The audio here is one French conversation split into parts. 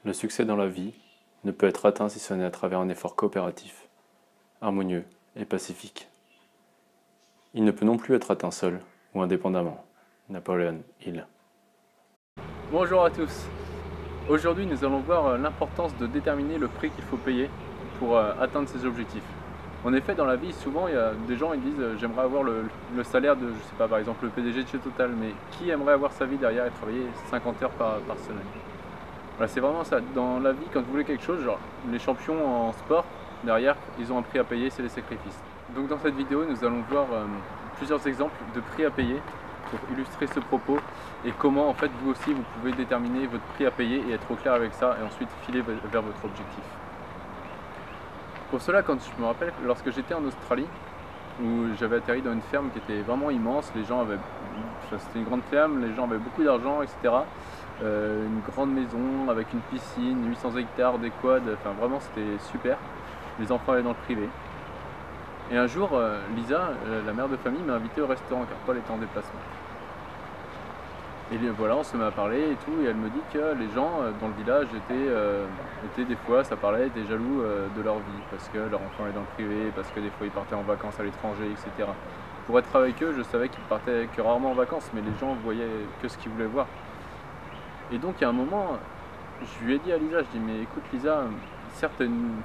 Le succès dans la vie ne peut être atteint si ce n'est à travers un effort coopératif, harmonieux et pacifique. Il ne peut non plus être atteint seul ou indépendamment. Napoleon Hill. Bonjour à tous. Aujourd'hui, nous allons voir l'importance de déterminer le prix qu'il faut payer pour atteindre ses objectifs. En effet, dans la vie, souvent, il y a des gens qui disent j'aimerais avoir le salaire de, je sais pas, par exemple le PDG de chez Total, mais qui aimerait avoir sa vie derrière et travailler 50 heures par semaine? Voilà, c'est vraiment ça. Dans la vie, quand vous voulez quelque chose, genre les champions en sport, derrière, ils ont un prix à payer, c'est les sacrifices. Donc dans cette vidéo, nous allons voir plusieurs exemples de prix à payer pour illustrer ce propos et comment en fait vous aussi vous pouvez déterminer votre prix à payer et être au clair avec ça et ensuite filer vers votre objectif. Pour cela, quand je me rappelle, lorsque j'étais en Australie, où j'avais atterri dans une ferme qui était vraiment immense, c'était une grande ferme, les gens avaient beaucoup d'argent, etc. Une grande maison avec une piscine, 800 hectares, des quads, enfin vraiment c'était super. Les enfants allaient dans le privé. Et un jour, Lisa, la mère de famille, m'a invité au restaurant car Paul était en déplacement. Et voilà, on se met à parler et tout, et elle me dit que les gens dans le village étaient des fois, ça parlait, étaient jaloux de leur vie, parce que leur enfant est dans le privé, parce que des fois ils partaient en vacances à l'étranger, etc. Pour être avec eux, je savais qu'ils partaient que rarement en vacances, mais les gens voyaient que ce qu'ils voulaient voir. Et donc, il y a un moment, je lui ai dit à Lisa, je dis mais écoute Lisa, certes,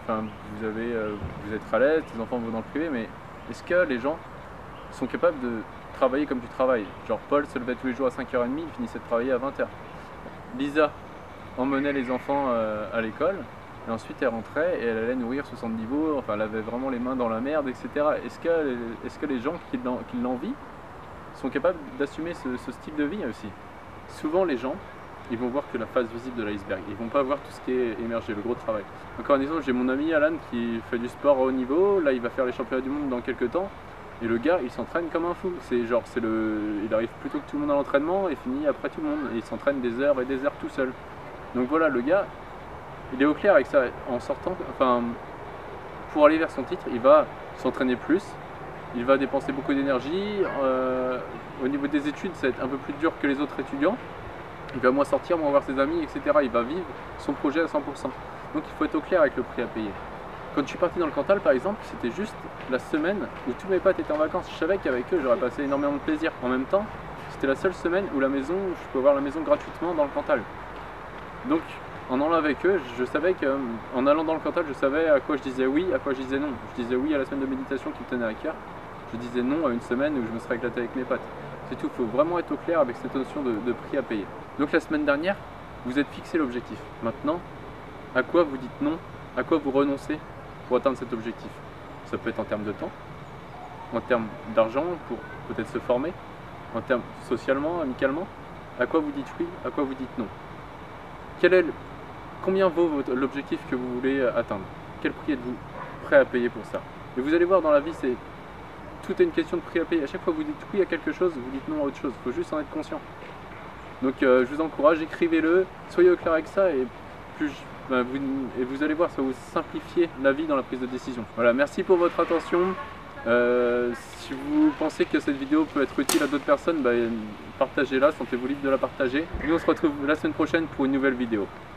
vous êtes à l'aise, tes enfants vont dans le privé, mais est-ce que les gens sont capables de travailler comme tu travailles? Genre Paul se levait tous les jours à 5h30, il finissait de travailler à 20h. Lisa emmenait les enfants à l'école, et ensuite elle rentrait et elle allait nourrir 70 veaux, enfin elle avait vraiment les mains dans la merde, etc. Est-ce que les gens qui l'envient sont capables d'assumer ce style de vie aussi? Souvent les gens, ils vont voir que la face visible de l'iceberg, ils vont pas voir tout ce qui est émergé, le gros travail. Encore un exemple, j'ai mon ami Alan qui fait du sport à haut niveau, là il va faire les championnats du monde dans quelques temps, et le gars il s'entraîne comme un fou, il arrive plus tôt que tout le monde à l'entraînement et finit après tout le monde, et il s'entraîne des heures et des heures tout seul. Donc voilà, le gars, il est au clair avec ça, en sortant, pour aller vers son titre, il va s'entraîner plus, il va dépenser beaucoup d'énergie, au niveau des études ça va être un peu plus dur que les autres étudiants, il va moins sortir, moins voir ses amis, etc. Il va vivre son projet à 100%. Donc il faut être au clair avec le prix à payer. Quand je suis parti dans le Cantal par exemple, c'était juste la semaine où tous mes potes étaient en vacances. Je savais qu'avec eux j'aurais passé énormément de plaisir. En même temps, c'était la seule semaine où je pouvais avoir la maison gratuitement dans le Cantal. Donc en allant avec eux, je savais qu'en allant dans le Cantal, je savais à quoi je disais oui, à quoi je disais non. Je disais oui à la semaine de méditation qui me tenait à cœur. Je disais non à une semaine où je me serais éclaté avec mes potes. C'est tout, il faut vraiment être au clair avec cette notion de prix à payer. Donc la semaine dernière, vous êtes fixé l'objectif. Maintenant, à quoi vous dites non, à quoi vous renoncez pour atteindre cet objectif? Ça peut être en termes de temps, en termes d'argent pour peut-être se former, en termes socialement, amicalement. À quoi vous dites oui, à quoi vous dites non? Combien vaut l'objectif que vous voulez atteindre? Quel prix êtes-vous prêt à payer pour ça? Et vous allez voir, dans la vie, tout est une question de prix à payer. À chaque fois que vous dites oui à quelque chose, vous dites non à autre chose. Il faut juste en être conscient. Donc je vous encourage, écrivez-le, soyez au clair avec ça et vous allez voir, ça va vous simplifier la vie dans la prise de décision. Voilà, merci pour votre attention. Si vous pensez que cette vidéo peut être utile à d'autres personnes, partagez-la, sentez-vous libre de la partager. Nous on se retrouve la semaine prochaine pour une nouvelle vidéo.